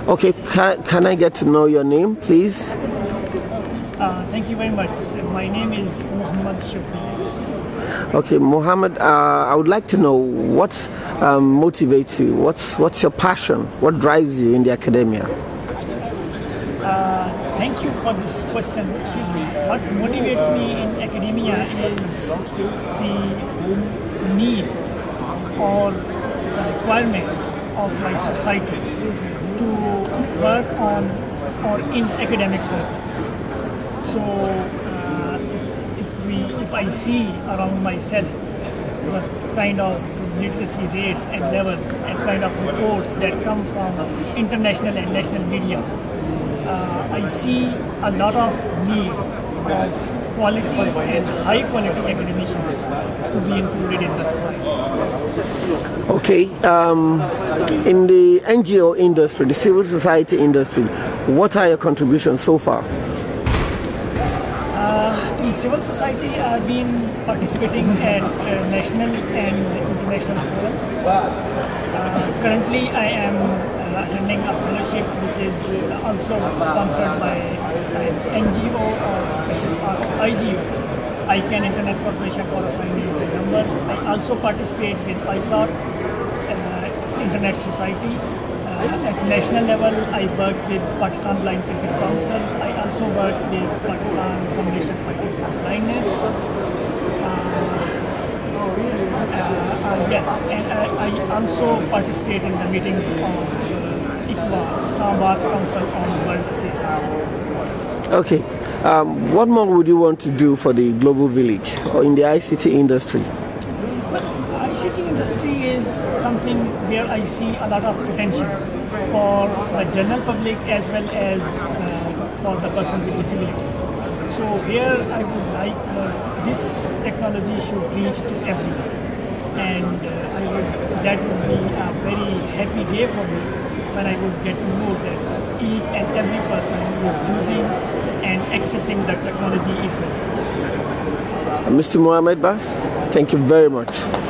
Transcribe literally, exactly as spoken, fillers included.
Okay, can, can I get to know your name, please? Uh, thank you very much. My name is Muhammad Shabir. Okay, Muhammad, uh, I would like to know what um, motivates you. What's what's your passion? What drives you in the academia? Uh, thank you for this question. Uh, what motivates me in academia is the need or the requirement of my society to work on or in academic circles. So uh, if, if we, if I see around myself the kind of literacy rates and levels and kind of reports that come from international and national media, uh, I see a lot of need of quality and high quality academicians to be included in the society. Okay, um, in the N G O industry, the civil society industry, what are your contributions so far? Uh, in civil society, I've been participating at uh, national and international forums. Uh, currently, I am uh, attending a fellowship which is also sponsored by an N G O or special uh, I G O, I C A N Internet Corporation for Assigned Names and Numbers. I also participate with I S O R, uh, Internet Society. Uh, at national level, I work with Pakistan Blind Cricket Council. I also work with Pakistan Foundation Fighting for Blindness. Uh, uh, uh, yes, and I, I also participate in the meetings of uh, I C W A, Islamabad Council on World Affairs. Okay, um, what more would you want to do for the global village or in the I C T industry? I C T industry is something where I see a lot of potential for the general public as well as uh, for the person with disabilities. So here I would like uh, this technology should reach to everyone, and uh, I would that would be a very happy day for me when I would get to know that each and every person is using and accessing the technology equally. Mister Mohammed Bas, thank you very much.